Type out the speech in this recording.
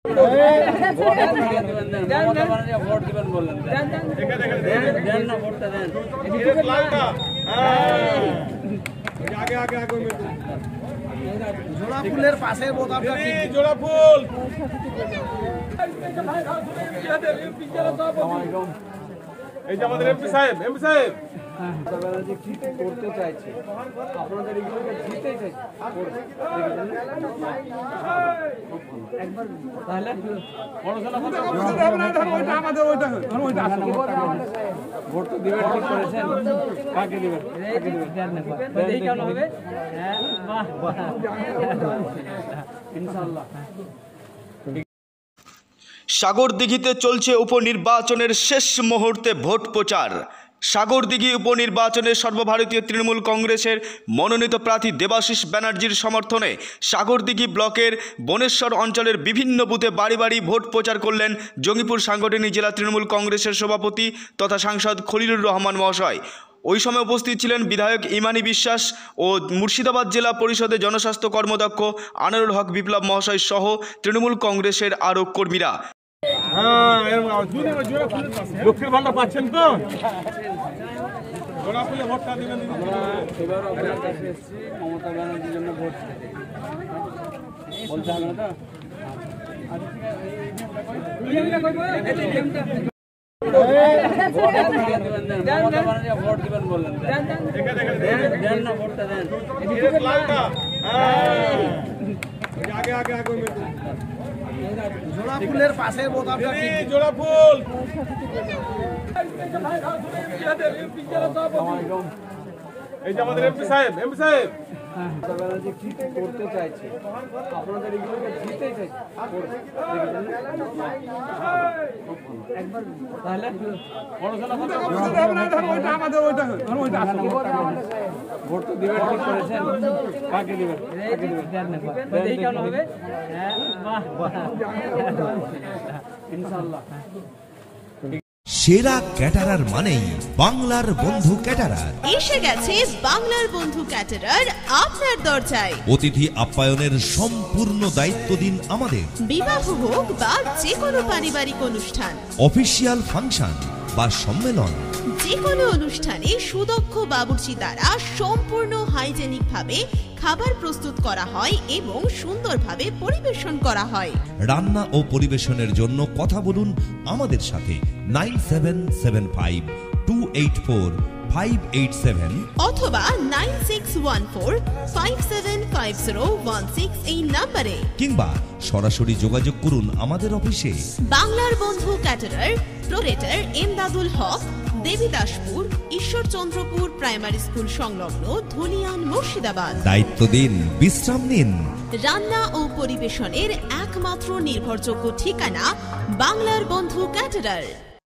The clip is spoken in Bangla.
জোড়া ফুলের পাশে বোতামটা জোড়া ফুল এই যে আমাদের এমপি সাহেব কি করতে চাইছে আপনাদের এগুলোকে জিতে চাইছে একবার তাহলে ভোট তো দিবেন ঠিক করেছেন কাকে দিবেন ইনশাআল্লাহ। সাগরদিঘিতে চলছে উপনির্বাচনের শেষ মুহূর্তে ভোট প্রচার। সাগরদিঘি উপনির্বাচনে সর্বভারতীয় তৃণমূল কংগ্রেসের মনোনীত প্রার্থী দেবাশিস ব্যানার্জির সমর্থনে সাগরদিঘি ব্লকের বনেশ্বর অঞ্চলের বিভিন্ন বুথে বাড়ি বাড়ি ভোট প্রচার করলেন জঙ্গিপুর সাংগঠনিক জেলা তৃণমূল কংগ্রেসের সভাপতি তথা সাংসদ খলিলুর রহমান মহাশয়। ওই সময় উপস্থিত ছিলেন বিধায়ক ইমানি বিশ্বাস ও মুর্শিদাবাদ জেলা পরিষদের জনস্বাস্থ্য কর্মদক্ষ আনারুল হক বিপ্লব মহাশয় সহ তৃণমূল কংগ্রেসের আরও কর্মীরা। লক্ষ্মীর ভান্ডার পাচ্ছেন তো? জোড়া ফুলে ভোটটা দিবেন। এবারও আপনার কাছে এসেছি মমতা ব্যানার্জির জন্য ভোট বলতে হবে না ভোট দিবেন বললেন দেন না ভোটটা দেন জোড়া ফুলের পাশে বোতামটা জোড়া ফুল এই যে আমাদের এমপি সাহেব কি করতে চাইছে আপনাদের এগুলোকে জিতে চাইছে একবার তাহলে ভোট তো দিবেন ঠিক করেছেন কাকে দিবেন ইনশাআল্লাহ। সেরা ক্যাটারার মানেই বাংলার বন্ধু ক্যাটারার। এসে গেছে বাংলার বন্ধু ক্যাটারার আপনার দরজায়। অতিথি আপ্যায়নের সম্পূর্ণ দায়িত্ব দিন আমাদের। বিবাহ হোক বা যে কোনো পারিবারিক অনুষ্ঠান, অফিসিয়াল ফাংশন বা সম্মেলন, যে কোনো অনুষ্ঠানে সুদক্ষ বাবুর্চি দ্বারা সম্পূর্ণ হাইজেনিক ভাবে খাবার প্রস্তুত করা হয় এবং সুন্দরভাবে পরিবেশন করা হয়। রান্না ও পরিবেশনের জন্য কথা বলুন আমাদের সাথে 9775284587 অথবা 9614575016 এই নম্বরে, কিংবা সরাসরি যোগাযোগ করুন আমাদের অফিসে। বাংলার বন্ধু caterer, proprietor Emdadul Haque, Debidaspur Ishwarchandrapur primary school সংলগ্ন ধুলিয়ান মুর্শিদাবাদ। দায়িত্ব দিন, বিশ্রাম নিন। রান্না ও পরিবেশনের একমাত্র নির্ভরযোগ্য ঠিকানা বাংলার বন্ধু ক্যাটারার।